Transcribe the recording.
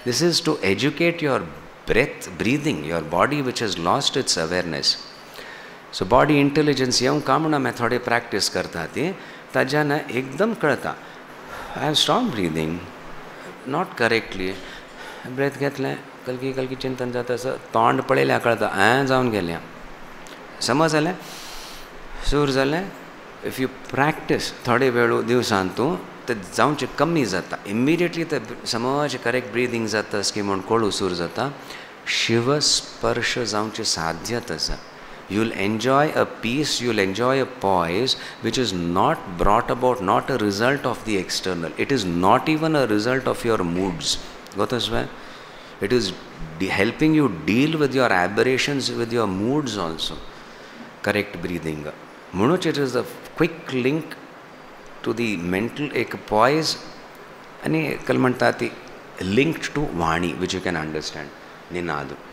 This is to educate your breath, breathing, your body which has lost its awareness. So body intelligence येऊन का म्हणून मैं थोडे practice करता ती ताज्यान एकदम कळता I have strong breathing not correctly breath घेतलें कलकी कलकी चिंतन जाता असं तोंड पळयल्यार कळता जावन गेलें समज जालें सूर जालें इफ यू प्रॅक्टीस थोडे वेळ दिवसान तूं ते जावचें कमी जाता इमिडिएटली ते समज करेक्ट ब्रिदींग जाता की म्हूण कळू सूर जाता शिव स्पर्श जावचें साध्यत आसा you'll enjoy a peace, you'll enjoy a poise which is not brought about, not a result of the external. It is not even a result of your moods. Got this way? It is helping you deal with your aberrations, with your moods also. Correct breathing. Munuch, it is a quick link to the mental ek poise and kalmantati linked to Vani, which you can understand. Ninadu.